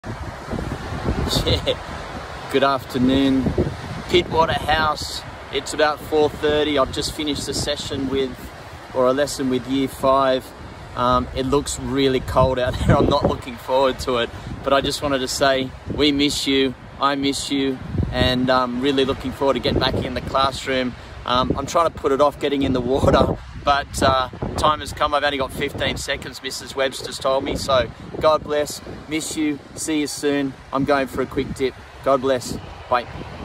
Yeah, good afternoon. Pittwater House, it's about 4:30. I've just finished a session a lesson with year 5. It looks really cold out there. I'm not looking forward to it, but I just wanted to say we miss you, I miss you, and I'm really looking forward to getting back in the classroom. I'm trying to put it off getting in the water, but time has come. I've only got 15 seconds, Mrs. Webster's told me, so God bless, miss you, see you soon. I'm going for a quick dip. God bless, bye.